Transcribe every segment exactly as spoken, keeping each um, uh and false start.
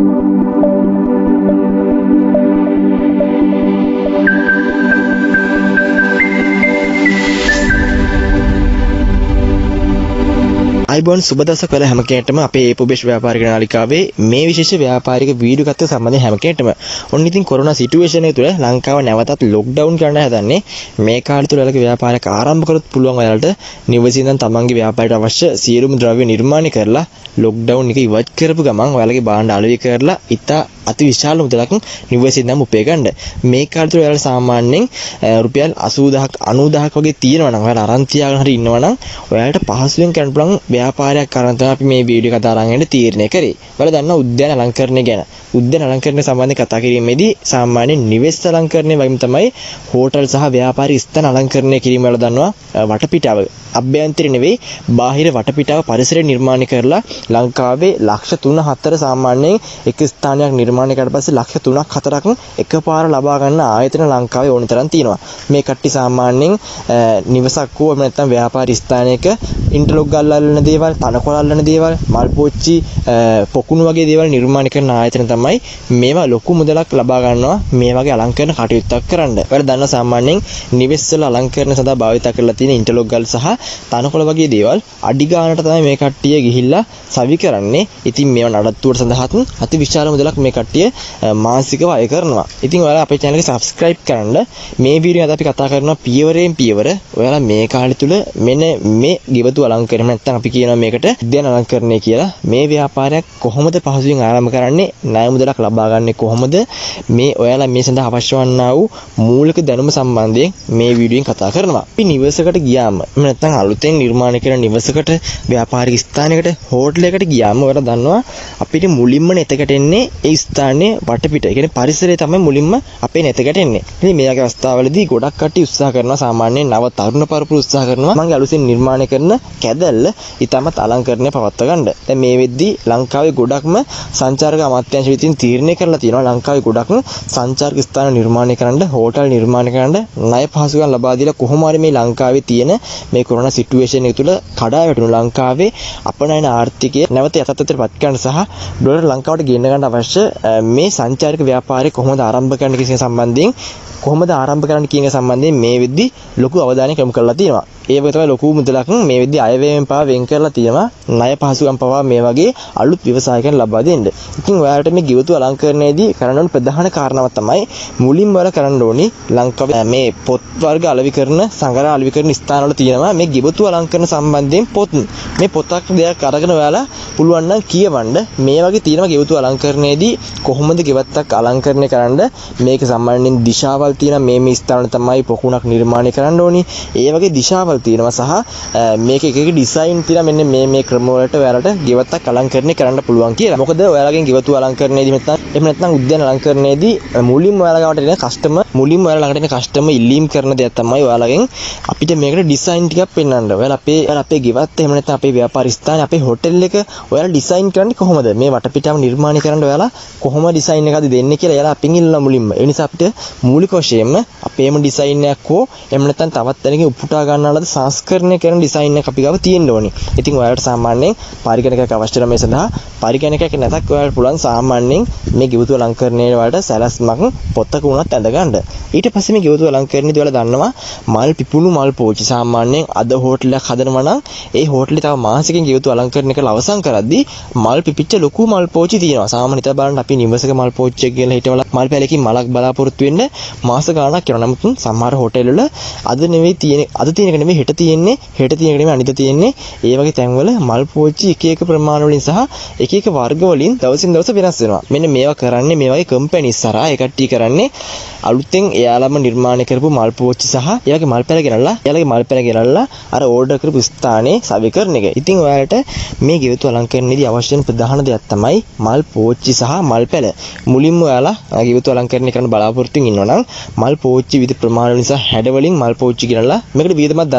අයිබෝන් සුබ දවසක් වල හැම කෙනෙක්ටම අපේ ඒපොබේෂ් ව්‍යාපාරික නාලිකාවේ මේ විශේෂ ව්‍යාපාරික වීඩියෝ එකත් සම්බන්ධයෙන් හැම කෙනෙක්ටම ඔන්න ඉතින් කොරෝනා සිටුේෂන් එක තුළ ලංකාව නැවතත් ලොක්ඩවුන් කරන්න හදන්නේ මේ කාලය තුළ ඔයාලගේ ව්‍යාපාරයක් ආරම්භ කරොත් පුළුවන් ඔයාලට නිවසේ ඉඳන් තමන්ගේ ව්‍යාපාරයට අවශ්‍ය සියලුම ද්‍රව්‍ය නිර්මාණය කරලා ලොක්ඩවුන් එක ඉවත් කරපු ගමන් ඔයාලගේ භාණ්ඩ අලෙවි කරලා ඉතා අති විශාල මුදලක් නිවසේ ඉඳන් උපය ගන්න. මේ කාලය තුළ ඔයාලා සාමාන්‍යයෙන් රුපියල් අසූ දහසක් අනූ දහසක් වගේ තියෙනවා නම් ඔයාලා අරන් තියාගෙන හරි ඉන්නවා නම් ඔයාලට පහසුවෙන් කරන්න පුළුවන් ව්‍යාපාරයක් කරන් තමයි අපි මේ වීඩියෝ කතා අරන් යන්න තීරණය කරේ. ඔයාලා දන්නා උද්‍යාන අලංකරණය ගැන. උද්‍යාන අලංකරණය සම්බන්ධයෙන් කතා කිරීමේදී සාමාන්‍යයෙන් නිවෙස් අලංකරණය වගේම තමයි හෝටල් සහ ව්‍යාපාරික ස්ථාන අලංකරණය කිරීම වල දන්නවා වටපිටාව. අභ්‍යන්තර නෙවෙයි බාහිර වටපිටාව පරිසරය නිර්මාණය කරලා ලංකාවේ ලක්ෂ තුන හතර සාමාන්‍යයෙන් එක ස්ථානයක් නිර්මාණය කරලා පස්සේ ලක්ෂ තුනක් හතරක් එකපාර ලබා ගන්න ආයතන ලංකාවේ ඕන තරම් තියෙනවා. මේ කට්ටිය සාමාන්‍යයෙන් නිවසක් හෝ නැත්නම් ව්‍යාපාරික ස්ථානයක ඉන්ටර්ලොක් ගල්ලා අල්ලන දේවල්, තනකොළ අල්ලන දේවල්, මල් පෝච්චි, පොකුණු වගේ දේවල් නිර්මාණය කරන ආයතන තමයි මේවා ලොකු මුදලක් ලබා ගන්නවා මේ වගේ අලංකරණ කටයුත්තක් කරන්න. ඔයාලා දන්නවා සාමාන්‍යයෙන් නිවෙස් වල අලංකරණ සඳහා භාවිත කරලා තියෙන ඉන්ටර්ලොක් ගල් සහ තනකොළ වගේ දේවල් අඩි ගානට තමයි මේ කට්ටිය ගිහිල්ලා සවි කරන්නේ. ඉතින් මේවා නඩත්තුවට සඳහාත් අති විශාල මුදලක් මේ කට්ටිය මාසිකව අය කරනවා. ඉතින් ඔයාලා අපේ channel එක subscribe කරන්න. මේ වීඩියෝ අද අපි කතා කරනවා පියවරෙන් පියවර ඔයාලා මේ කාලය තුල මෙන්න මේ ගෙවතු අලංකරණය නැත්නම් අපි කියනවා මේකට උද්‍යාන අලංකරණය කියලා. මේ ව්‍යාපාරයක් කොහොමද පහසුවෙන් ආරම්භ කරන්නේ? ණය මුදලක් ලබා ගන්නේ කොහොමද? මේ ඔයාලා මේ සඳහා අවශ්‍ය වන්නා වූ මූලික දැනුම සම්බන්ධයෙන් මේ වීඩියෝෙන් කතා කරනවා. අපි නිවසකට ගියාම නැත්නම් අලුතෙන් නිර්මාණය කරන නිවසකට, ව්‍යාපාරික ස්ථානයකට, හෝටලයකට ගියාම ඔයාලා දන්නවා අපිට මුලින්ම නෙතකට එන්නේ ඒ ස්ථානයේ වටපිට. ඒ කියන්නේ පරිසරය තමයි මුලින්ම අපේ නෙතකට එන්නේ. ඉතින් මේ වගේ අවස්ථාවලදී ගොඩක් කට්ටිය උත්සාහ කරනවා සාමාන්‍යයෙන් නව තරුණ පරපුර උත්සාහ කරනවා මගේ අලුතෙන් නිර්මාණය කරන කැදැල්ල ඉතාමත් අලංකරණය පවත්වා ගන්න. දැන් මේ වෙද්දී ලංකාවේ ගොඩක්ම සංචාරක අමාත්‍යාංශ විසින් තීරණය කරලා තියෙනවා ලංකාවේ ගොඩක්ම සංචාරක ස්ථාන නිර්මාණය කරන්න, හෝටල් නිර්මාණය කරන්න ණය පහසුකම් ලබා දීලා කොහොම හරි මේ ලංකාවේ තියෙන මේ කොරෝනා සිටුේෂන් එක තුළ කඩා වැටුණු ලංකාවේ අපනයන ආර්ථිකය නැවත යථාර්ථයට පත් කරන්න සහ ඩොලර් ලංකාවට ගෙන්න ගන්න අවශ්‍ය මේ සංචාරක ව්‍යාපාරය කොහොමද ආරම්භ කරන්න කියන සම්බන්ධයෙන් කොහොමද ආරම්භ කරන්න කියන සම්බන්ධයෙන් මේ වෙද්දී ලොකු අවධානයක් යොමු කරලා තියෙනවා. ඒ වගේ තමයි ලොකු මුදලක් මේ වෙද්දී අයවැයෙන් පවා වෙන් කරලා තියෙනවා. ණය පහසුකම් පවා මේ වගේ අලුත් ව්‍යවසායකයන් ලබා දෙන්න. ඉතින් ඔයාලට මේ ගෙවතු අලංකරණයේදී කරන්න ඕන ප්‍රධාන කාරණාවක් තමයි මුලින්ම ඔයාලා කරන්න ඕනි ලංකාවේ මේ පොත් වර්ග අලෙවි කරන, සංගරා අලෙවි කරන ස්ථානවල තියෙනවා මේ ගෙවතු අලංකරණ සම්බන්ධයෙන් පොත්. මේ පොතක් දෙයක් අරගෙන ඔයාලා පුළුවන් නම් කියවන්න මේ වගේ තියෙනවා ගෙවතු අලංකරණයේදී කොහොමද ගෙවත්තක් අලංකරණය කරන්න මේක සම්බන්ධයෙන් දිශාවල් තියෙනවා මේ මේ ස්ථාන තමයි පොකුණක් නිර්මාණය කරන්න ඕනි. ඒ වගේ දිශාවල් තියෙනවා සහ මේක එක එක ඩිසයින් තියෙනවා මෙන්න මේ මේ ක්‍රම වලට ඔයාලට ගෙවත්තක් අලංකරණය කරන්න පුළුවන් කියලා. මොකද ඔයාලගෙන් ගෙවතු අලංකරණයේදී නැත්නම් එහෙම නැත්නම් උද්‍යාන අලංකරණයේදී මුලින්ම ඔයාලා ගාවට එන කස්ටමර් මුලින්ම ඔයාලා ළඟට එන කස්ටමර් ඉල්ලීම් කරන දෙයක් තමයි ඔයාලගෙන් අපිට මේකට ඩිසයින් ටිකක් පෙන්වන්න. ඔයාලා අපේ ඔයාලා අපේ ගෙවත්ත එහෙම නැත්නම් අපේ ව්‍යාපාර ස්ථානේ අපේ හොටෙල් එක ඔයාලා ඩිසයින් කරන්නේ කොහොමද? මේ වටපිටාව නිර්මාණය කරන්න ඔයාලා කොහොම ඩිසයින් එකක්ද දෙන්නේ කියලා ඔයාලා අපින් ඉල්ලනවා මුලින්ම. ඒ නිසා අපිට මූලික වශයෙන්ම අපේම ඩිසයින් එකක් හෝ එහෙම නැත්නම් තවත් තැනකින් උපුටා ගන්නාලද සංස්කරණය කරන ඩිසයින් එකක් අපි ගාව තියෙන්න ඕනේ. ඉතින් ඔයාලට සාමාන්‍යයෙන් පරිගණකයක් අවශ්‍ය නම් මේ සඳහා පරිගණකයක් නැතක් ඔයාලට පුළුවන් සාමාන්‍යයෙන් මේ ගෙවතු අලංකරණයේ වලට සැලැස්මක් පොතක උනත් ඇඳ ගන්න. ඊට පස්සේ මේ ගෙවතු අලංකරණයේදී ඔයාලා දන්නවා මල් පිපුණු මල් පෝච්චි සාමාන්‍යයෙන් අද හෝටලයක් හදනවා නම් ඒ හෝටලේ තව මාසෙකින් ගෙවතු අලංකරණය කරලා අවසන් කරද්දී මල් පිපිච්ච ලොකු මල් පෝච්චි තියෙනවා. සාමාන්‍යයෙන් හිතා බලන්න අපි නිවසක මල් පෝච්චියක් කියලා හිටවල මල් පැලකින් මලක් බලාපොරොත්තු වෙන්න මාස ගාණක් යනවා. නමුත් සමහර හෝටල් වල අද නෙවෙයි තියෙන්නේ අද තියෙන එක නෙවෙයි හෙට තියෙන්නේ හෙට තියෙන එක නෙවෙයි අනිත් තියෙන්නේ. ඒ වගේ තැන්වල මල් පෝච්චි එක එක ප්‍රමාණ වලින් සහ එක එක වර්ග වලින් දවසින් දවස වෙනස් වෙනවා. මෙන්න මේවා කරන්නේ මේ වගේ කම්පැනිස් හරහා ඒ කට්ටිය කරන්නේ අලුතෙන් එයාලම නිර්මාණය කරපු මල් පෝච්චි සහ ඒ වගේ මල් පැල ගෙනල්ලා එයාලගේ මල් පැල ගෙනල්ලා අර ඕඩර් කරපු ස්ථානයේ සවි කරන එක. ඉතින් ඔයාලට මේ ගෙවතු අලංකරණයේදී අවශ්‍ය වෙන ප්‍රධාන දෙයක් තමයි මල් පෝච්චි සහ මල් පැල. මුලින්ම ඔයාලා ගෙවතු අලංකරණය කරන්න බලාපොරොත්තු වෙනවා නම් මල් පෝච්චි විවිධ ප්‍රමාණ නිසා හැඩ වලින් මල් පෝච්චි ගෙනල්ලා මේකට වියදමක් දරන්න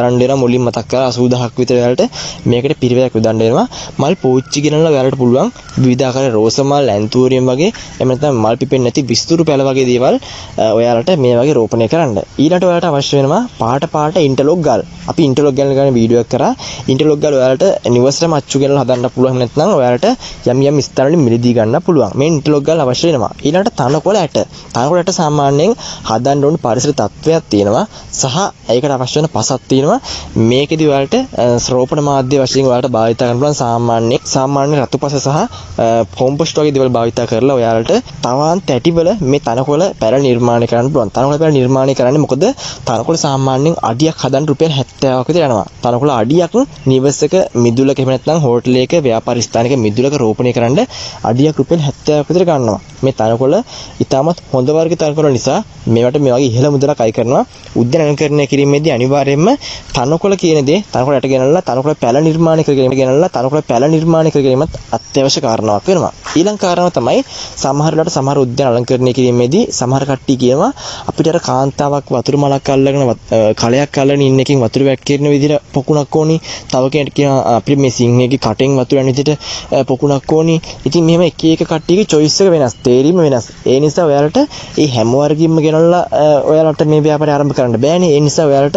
අරන් දෙනවා මුලින් මතක් කරලා අසූ දහසක් විතර ඔයාලට මේකට පිරිවැයක් යොදන්න වෙනවා. මල් පෝච්චි ගෙනල්ලා ඔයාලට පුළුවන් විවිධාකාර රෝස මල්, ඇන්තූරියම් වගේ එහෙම නැත්නම් මල් පිපෙන්නේ නැති විස්තුරු පැල වගේ දේවල් ඔයාලට මේ වගේ රෝපණය කරන්න. ඊළඟට ඔයාලට අවශ්‍ය වෙනවා පාට පාට ඉන්ටර්ලොක් ගල්. අපි ඉන්ටර්ලොක් ගල් ගැන වීඩියෝ එකක් කරා. ඉන්ටර්ලොක් ගල් ඔයාලට නිවසේම අච්චු ගෙනල්ලා හදන්න පුළුවන්. නැත්නම් ඔයාලට යම් යම් ස්ථානවලින් මිලදී ගන්න පුළුවන්. මේ ඉන්ටර්ලොක් ගල් අවශ්‍ය වෙනවා. ඊළඟට තනකොළ ඇට. තනකොළ ඇට සාමාන්‍යයෙන් හදන්න ඕන පරිසර තත්වයක් තියෙනවා. සහ ඒකට අවශ්‍ය වෙන පසක් තියෙනවා. මේකෙදි ඔයාලට රෝපණ මාධ්‍ය වශයෙන් ඔයාලට භාවිත කරන්න පුළුවන් සාමාන්‍ය සාමාන්‍ය රතු පස සහ කොම්පොස්ට් වගේ දේවල් භාවිත කරලා ඔයාලට තවන් තැටිවල මේ තනකොළ පැල නිර්මාණය කරන්න පුළුවන්. තනකොළ පැල නිර්මාණය කරන්නේ මොකද? තනකොළ සාමාන්‍යයෙන් අඩියක් හදන්න රුපියල් හැත්තෑවක් විතර යනවා. තනකොළ අඩියක් නිවසක මිදුලක එහෙම නැත්නම් හෝටලයක ව්‍යාපාර ස්ථානයක මිදුලක රෝපණය කරන්න අඩියක් රුපියල් හැත්තෑවක් විතර ගන්නවා. මේ තනකොළ ඉතාමත් හොඳ වර්ග තනකොළ නිසා මේවට මේ වගේ ඉහළ මුදලක් අය කරනවා. උද්‍යාන අලංකරණය කිරීමේදී අනිවාර්යයෙන්ම තනකොළ කියන දේ තනකොළ ඇට ගෙනල්ලා තනකොළ පැල නිර්මාණය කරගෙන ගෙනල්ලා තනකොළ පැල නිර්මාණය කර ගැනීමත් අත්‍යවශ්‍ය කාරණාවක් වෙනවා. ඊළඟ කාරණාව තමයි සමහර වෙලාවට සමහර උද්‍යාන අලංකරණය කිරීමේදී සමහර කට්ටිය කියනවා අපිට අර කාන්තාවක් වතුර මලක් අල්ලගෙන කලයක් අල්ලගෙන ඉන්න එකකින් වතුර වැක්කිරෙන විදිහට පොකුණක් ඕනි. තව කෙනෙක් කියනවා අපිට මේ සිංහයේ කටෙන් වතුර යන විදිහට පොකුණක් ඕනි. ඉතින් මෙහෙම එක එක කට්ටියගේ choice එක වෙනස්, තේරීම වෙනස්. ඒ නිසා ඔයාලට මේ හැම වර්ගින්ම ගෙනල්ලා ඔයාලට මේ ව්‍යාපාරය ආරම්භ කරන්න බෑනේ. ඒ නිසා ඔයාලට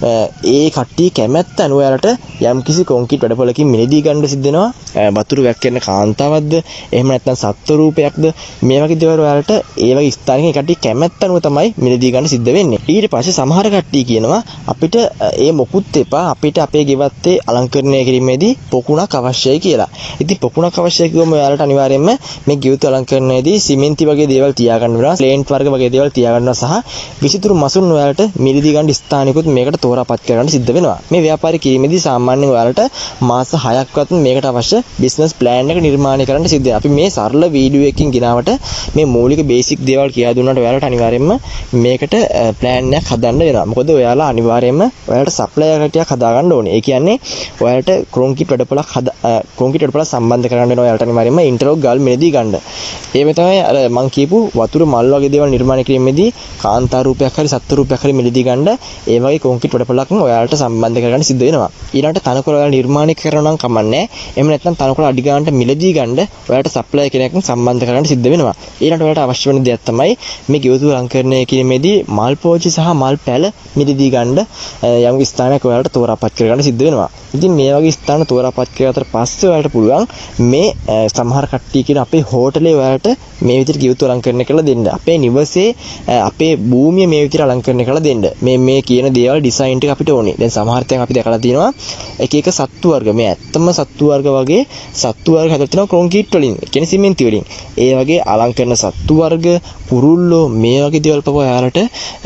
ඒ කට්ටිය කැමැත්ත අනුව ඔයාලට යම්කිසි කොන්ක්‍රීට් වැඩපොලකින් මිලදී ගන්න සිද්ධ වෙනවා. වතුර වැක්කිරෙන කාන්තාවක්ද එහෙම නැත්නම් සත්ත්ව රූපයක්ද මේ වගේ දේවල් ඔයාලට ඒ වගේ ස්ථානයක කට්ටිය කැමැත්ත අනුව තමයි මිලදී ගන්න සිද්ධ වෙන්නේ. ඊට පස්සේ සමහර කට්ටිය කියනවා අපිට ඒ මොකුත් එපා, අපිට අපේ ගෙවත්තේ අලංකරණය කිරීමේදී පොකුණක් අවශ්‍යයි කියලා. ඉතින් පොකුණක් අවශ්‍යයි කියවම ඔයාලට අනිවාර්යයෙන්ම මේ ගෙවතු අලංකරණයේදී සිමෙන්ති වගේ දේවල් තියාගන්න වෙනවා, ප්ලේන්ට් වර්ග වගේ දේවල් තියාගන්නවා සහ විසිතුරු මසුන් ඔයාලට මිලදී ගන්න ස්ථානිකුත් මේකට තෝරාපත් කරගන්න සිද්ධ වෙනවා. මේ ව්‍යාපාරය කිරීමේදී සාමාන්‍යයෙන් ඔයාලට මාස හයක්වත් මේකට අවශ්‍ය බිස්නස් ප්ලෑන් එක නිර්මාණය කරන්න සිද්ධ වෙනවා. අපි මේ සරල වීඩියෝ එකකින් ගෙනාවට මේ මූලික බේසික් දේවල් කියා දුන්නාට ඔයාලට අනිවාර්යයෙන්ම මේකට ප්ලෑන් එකක් හදන්න වෙනවා. මොකද ඔයාලා අනිවාර්යයෙන්ම ඔයාලට සප්ලයර් කටියක් හදා ගන්න ඕනේ. ඒ කියන්නේ ඔයාලට කොන්ක්‍රීට් වැඩපොලක් හදා කොන්ක්‍රීට් වැඩපොලක් සම්බන්ධ කරගන්න වෙනවා. ඔයාලට අනිවාර්යයෙන්ම ඉන්ටර්ලොක් ගල් මිලදී ගන්න. ඒ මේ තමයි අර මම කියපු වතුර මල් වගේ දේවල් නිර්මාණය කිරීමේදී කාන්තා රූපයක් හරි සත්ත්ව රූපයක් හරි මිලදී ගන්න ඒ වගේ කොන්ක්‍රීට් වැඩපොලක් ඔයාලට සම්බන්ධ කරගන්න සිද්ධ වෙනවා. ඊළඟට තනකොළ ඔයාලා නිර්මාණය කරනවා නම් කමන්නේ. එහෙම නැත්නම් තනකොළ අඩි ගන්නට මිලදී ගන්න ඔයාලට සප්ලයර් කෙනෙක් සම්බන්ධ කරගන්න සිද්ධ වෙනවා. ඊළඟට ඔයාලට අවශ්‍ය වෙන දෙයක් තමයි මේ ගෙවතු අලංකරණය කිරීමේදී මල් පෝච්චි සහ මල් පැල මිලදී ගන්න යම් ස්ථානයක් ඔයාලට තෝරාපත් කරගන්න සිද්ධ වෙනවා. ඉතින් මේ වගේ ස්ථාන තෝරාපත් කරගත්තට පස්සේ ඔයාලට පුළුවන් මේ සමහර කට්ටිය කියන අපේ හෝටලේ ඔයාලට මේ විදිහට ගෙවතු අලංකරණය කරලා දෙන්න. අපේ නිවසේ අපේ භූමිය මේ විදිහට අලංකරණය කරලා දෙන්න. මේ මේ කියන දේවල් ඩිසයින් ටික අපිට ඕනේ. දැන් සමහර තැන් අපි දැකලා තියෙනවා එක එක සත්තු වර්ග මේ ඇත්තම සත්තු වර්ග වගේ සත්තු වර්ග හදලා තියෙනවා කොන්ක්‍රීට් වලින්, කියන්නේ සිමෙන්ති වලින්. ඒ වගේ අලංකරන සත්තු වර්ග, කුරුල්ලෝ මේ වගේ දේවල් පව ඔයාලට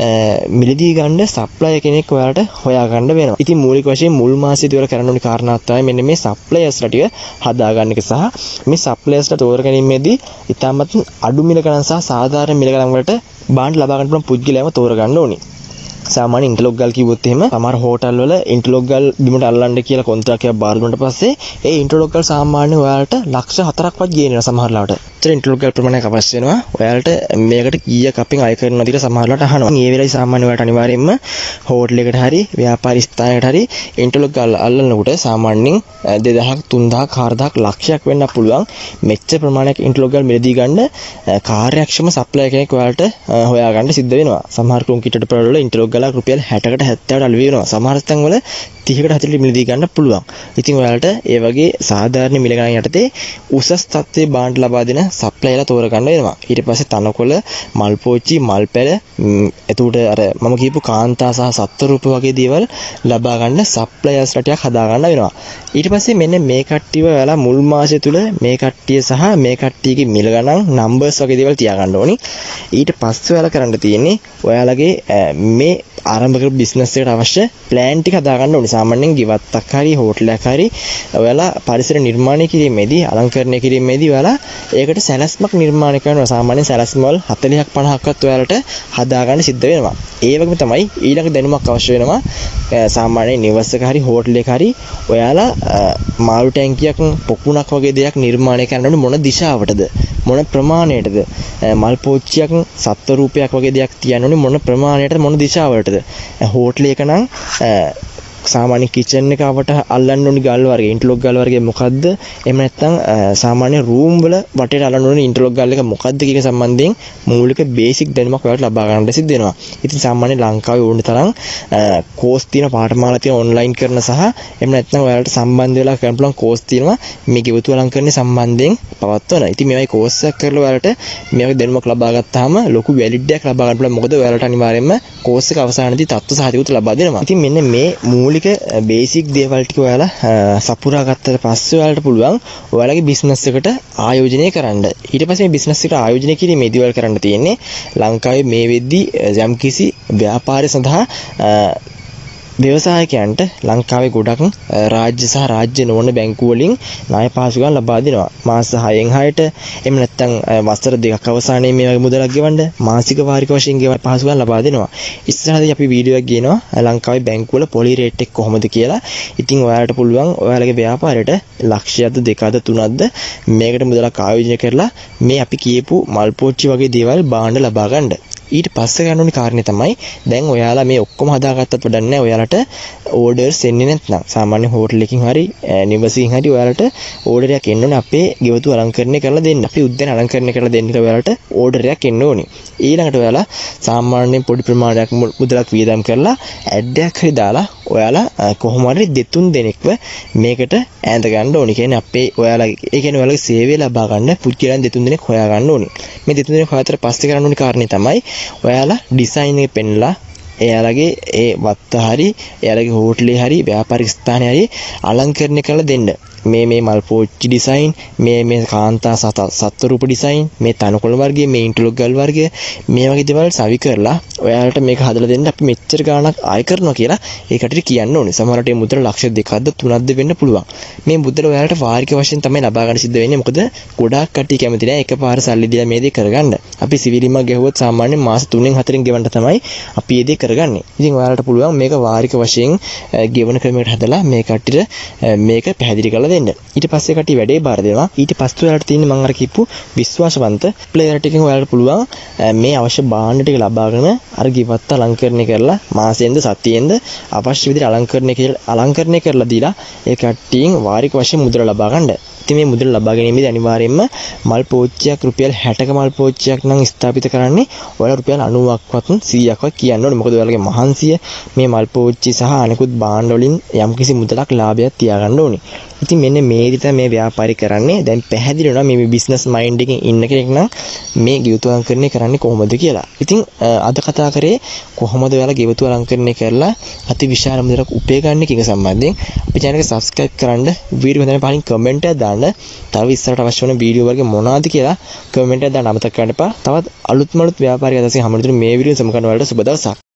මිලදී ගන්න සප්ලයර් කෙනෙක් ඔයාලට හොයා ගන්න වෙනවා. ඉතින් මූලික වශයෙන් මුල් මාසයේ දේවල් කරන්න ඕනි කාරණාවක් තමයි මෙන්න මේ සප්ලයර්ස්ලා ටික හදා ගන්න එක සහ මේ සප්ලයර්ස්ලා තෝර ගැනීමේදී ඉතාමත් අඩු මිල ගණන් සහ සාධාරණ මිල ගණන් වලට බාණ්ඩ ලබා ගන්න පුළුවන් පුද්ගලයාම තෝර ගන්න ඕනි. සාමාන්‍ය ඉන්ටර්ලොක් ගල් කිව්වොත් එහෙම සමහර හෝටල් වල ඉන්ටර්ලොක් ගල් බිමට අල්ලන්න කියලා කොන්ත්‍රාත්යක් බාර දුන්නාට පස්සේ ඒ ඉන්ටර්ලොක් ගල් සාමාන්‍යයෙන් ඔයාලට ලක්ෂ හතරක්වත් ගේනවා සමහර ලාවට. ඒතර ඉන්ටර්ලොක් ගල් ප්‍රමාණයක් අවශ්‍ය වෙනවා. ඔයාලට මේකට කීයක් අපෙන් අය කරනවද කියලා සමහර ලාවට අහනවා. මේ වෙලාවේ සාමාන්‍ය ඔයාලට අනිවාර්යයෙන්ම හෝටල් එකකට හරි ව්‍යාපාරික ස්ථානයකට හරි ඉන්ටර්ලොක් ගල් අල්ලනකොට සාමාන්‍යයෙන් දෙදහසක් තුන්දහසක් හාරදහසක් ලක්ෂයක් වෙන්න පුළුවන්. මෙච්චර ප්‍රමාණයක් ඉන්ටර්ලොක් ගල් මිලදී ගන්න කාර්යක්ෂම සප්ලයර් කෙනෙක් ඔයාලට හොයා ගන්න සිද්ධ වෙනවා. සමහර කොන්ක්‍රීට් වල වල ඉන්ටර්ලොක් ගල රුපියල් හැටකට හැත්තෑවට අලු වෙනවා. සමහර තැන් වල තිහකට හතළිහකට මිලදී ගන්න පුළුවන්. ඉතින් ඔයාලට ඒ වගේ සාධාරණ මිල ගණන් යටතේ උසස් තත්ත්වයේ බාණ්ඩ ලබා දෙන සප්ලයර්ලා තෝරගන්න වෙනවා. ඊට පස්සේ තනකොළ, මල් පෝච්චි, මල් පැල, එතකොට අර මම කියපු කාන්තා සහ සත්ත්ව රූප වගේ දේවල් ලබා ගන්න සප්ලයර්ස්ලා ටිකක් හදා ගන්න වෙනවා. ඊට පස්සේ මෙන්න මේ කට්ටියව ඔයාලා මුල් මාසය තුල මේ කට්ටිය සහ මේ කට්ටියගේ මිල ගණන් නම්බර්ස් වගේ දේවල් තියාගන්න ඕනි. ඊට පස්සේ ඔයාලා කරන්න තියෙන්නේ ඔයාලගේ මේ ආරම්භ කරපු බිස්නස් එකට අවශ්‍ය ප්ලෑන් ටික හදා ගන්න ඕනේ. සාමාන්‍යයෙන් ගෙවත්තක් හරි හෝටලයක් හරි ඔයාලා පරිසර නිර්මාණය කිරීමේදී අලංකරණය කිරීමේදී ඔයාලා ඒකට සැලැස්මක් නිර්මාණය කරනවා. සාමාන්‍යයෙන් සැලැස්ම වල හතළිහක් පනහක්වත් ඔයාලට හදා ගන්න සිද්ධ වෙනවා. ඒ වගේම තමයි ඊළඟ දැනුමක් අවශ්‍ය වෙනවා. සාමාන්‍යයෙන් නිවසක හරි හෝටලයක හරි ඔයාලා මාළු ටැංකියක් පොකුණක් වගේ දෙයක් නිර්මාණය කරනකොට මොන දිශාවටද මොන ප්‍රමාණයටද මල් පෝච්චියක් සත්ත්ව රූපයක් වගේ දෙයක් තියන්න ඕනේ මොන ප්‍රමාණයටද මොන දිශාවටද හෝටලයක නම් සාමාන්‍ය කිචන් එක අපට අල්ලන්න ඕනි ගල් වර්ගය ඉන්ටර්ලොක් ගල් වර්ගය මොකද්ද? එහෙම නැත්නම් සාමාන්‍ය රූම් වල වටේට අල්ලන්න ඕනි ඉන්ටර්ලොක් ගල් එක මොකද්ද කියන සම්බන්ධයෙන් මූලික බේසික් දැනුමක් ඔයාලට ලබා ගන්න සිද්ධ වෙනවා. ඉතින් සාමාන්‍ය ලංකාවේ ඕන තරම් කෝස් තියෙන පාඨමාලා තියෙන ඔන්ලයින් කරන සහ එහෙම නැත්නම් ඔයාලට සම්බන්ධ වෙලා කරන්න පුළුවන් කෝස් තියෙනවා මේ ගෙවතු අලංකරණය සම්බන්ධයෙන් පවත්වන. ඉතින් මේවයි කෝස් එකක් කරලා ඔයාලට මේ වගේ දැනුමක් ලබා ගත්තාම ලොකු වැලිඩ් එකක් ලබා ගන්න පුළුවන්. මොකද ඔයාලට අනිවාර්යයෙන්ම කෝස් එක අවසානයේදී තත්ත්ව සහතිකත ලබා දෙනවා. ඉතින් මෙන්න මේ මූලික බේසික් දේවල් ටික ඔයාලා සපුරා ගත්තට පස්සේ ඔයාලට පුළුවන් ඔයාලගේ බිස්නස් එකට ආයෝජනය කරන්න. ඊට පස්සේ මේ බිස්නස් එකට ආයෝජනය කිරීමේ දේවල් කරන්න තියෙන්නේ ලංකාවේ මේ වෙද්දී යම්කිසි ව්‍යාපාරය සඳහා ව්‍යවසායකයන්ට ලංකාවේ ගොඩක් රාජ්‍ය සහ රාජ්‍ය නොවන බැංකු වලින් ණය පහසුකම් ලබා දෙනවා. මාස හයෙන් හයට එහෙම නැත්නම් වසර දෙකක් අවසානයේ මේ වගේ මුදලක් ගෙවන්න මාසික වාරික වශයෙන් ගෙවන පහසුකම් ලබා දෙනවා. ඉස්සරහදී අපි වීඩියෝ එකක් ගේනවා ලංකාවේ බැංකු වල පොලි රේට් එක කොහොමද කියලා. ඉතින් ඔයාලට පුළුවන් ඔයාලගේ ව්‍යාපාරයට ලක්ෂයක්ද දෙකක්ද තුනක්ද මේකට මුදලක් ආයෝජනය කරලා මේ අපි කියපු මල් පෝච්චි වගේ දේවල් බාණ්ඩ ලබා ගන්න. ඊට පස්සේ ගන්න ඕනි කාරණේ තමයි දැන් ඔයාලා මේ ඔක්කොම හදාගත්තත් වැඩක් නැහැ. ඔයාලට ඕඩර්ස් එන්නේ නැත්නම් සාමාන්‍ය හෝටල් එකකින් හරි නිවසකින් හරි ඔයාලට ඕඩර් එකක් එන්න ඕනේ අපේ ගෙවතු අලංකරණය කරලා දෙන්න. අපි උද්‍යාන අලංකරණය කරලා දෙන්න කියලා ඔයාලට ඕඩර් එකක් එන්න ඕනේ. ඊළඟට ඔයාලා සාමාන්‍යයෙන් පොඩි ප්‍රමාණයක් මුදලක් වියදම් කරලා ඇඩ් එකක් හරි දාලා ඔයාලා කොහොම හරි දෙතුන් දෙනෙක්ව මේකට ඈඳ ගන්න ඕනේ. කියන්නේ අපේ ඔයාලා ඒ කියන්නේ ඔයාලගේ සේවය ලබා ගන්න පුද්ගලයන් දෙතුන් දෙනෙක් හොයා ගන්න ඕනේ. මේ දෙතුන් දෙනෙක් හොයාතර පස්සේ කරන්න ඕනි කාරණේ තමයි ඔයාලා ඩිසයින් එක පෙන්නලා එයාලගේ ඒ වත්ත හරි එයාලගේ හෝටලේ හරි ව්‍යාපාරික ස්ථානයේ හරි අලංකරණය කරලා දෙන්න. මේ මේ මල් පෝච්චි ඩිසයින් මේ මේ කාන්තා සත්ව රූප ඩිසයින් මේ තනකොළ වර්ගයේ මේ ඉන්ටර්ලොක් ගල් වර්ගයේ මේ වගේ දේවල් සවි කරලා ඔයාලට මේක හදලා දෙන්න අපි මෙච්චර ගාණක් ආය කරනවා කියලා ඒකට කියන්න ඕනේ. සමහරවිට මේ මුදල ලක්ෂ දෙකක්ද තුනක්ද වෙන්න පුළුවන්. මේ මුදල ඔයාලට වාරික වශයෙන් තමයි ලබා ගන්න සිද්ධ වෙන්නේ. මොකද ගොඩාක් කට්ටිය කැමති නැහැ එකපාර සල්ලි දීලා මේ දේ කරගන්න. අපි සිවිලිමක් ගැහුවොත් සාමාන්‍යයෙන් මාස තුනෙන් හතරෙන් ගෙවන්න තමයි අපි මේ දේ කරගන්නේ. ඉතින් ඔයාලට පුළුවන් මේක වාරික වශයෙන් ගෙවන ක්‍රමයකට හදලා මේ කට්ටියට මේක පැහැදිලි කරලා දෙන්න. ඊට පස්සේ කටි වැඩේ බාර දෙනවා. ඊට පස්සේ ඔයාලට තියෙන්නේ මම අර කිව්පු විශ්වාසවන්ත ප්ලේයර් ටිකෙන් ඔයාලට පුළුවන් මේ අවශ්‍ය භාණ්ඩ ටික ලබාගෙන අර ගිවත් අලංකරණය කරලා මාසෙන්ද සතියෙන්ද අවශ්‍ය විදිහට අලංකරණය කියලා අලංකරණය කරලා දීලා ඒ කට්ටියෙන් වාරික වශයෙන් මුදල ලබා ගන්න. ඉතින් මේ මුදල ලබා ගැනීමේදී අනිවාර්යයෙන්ම මල් පෝච්චියක් රුපියල් හැටක මල් පෝච්චියක් නම් ස්ථාපිත කරන්නේ ඔයාලා රුපියල් අනූවක්වත් සීයක්වත් කියන්න ඕනේ. මොකද ඔයාලගේ මහන්සිය මේ මල් පෝච්චි සහ අනිකුත් භාණ්ඩ වලින් යම්කිසි මුදලක් ලාභයක් තියාගන්න ඕනේ. ඉතින් මෙන්න මේ විදිහට මේ ව්‍යාපාරي කරන්නේ දැන් පැහැදිලි වෙනවා මේ බිස්නස් මයින්ඩ් එකකින් ඉන්න කෙනෙක් නම් මේ ගෙවතු අලංකරණය කරන්නේ කොහොමද කියලා. ඉතින් අද කතා කරේ කොහොමද ඔයාලා ගෙවතු අලංකරණය කරලා අති විශාල මුදලක් උපය ගන්න කියන සම්බන්ධයෙන් අපි channel එක subscribe කරන්න වීඩියෝ හොඳට පහලින් කමෙන්ට් එකක් දාන්න. තව ඉස්සරහට අවශ්‍ය වෙන වීඩියෝ වර්ග මොනවද කියලා කමෙන්ට් එකක් දාන්න අමතක කරන්න එපා. තවත් අලුත් මලුත් ව්‍යාපාරික අදහසින් හමුදුනේ මේ වීඩියෝ සමකරන වලට සුබ දවසක්.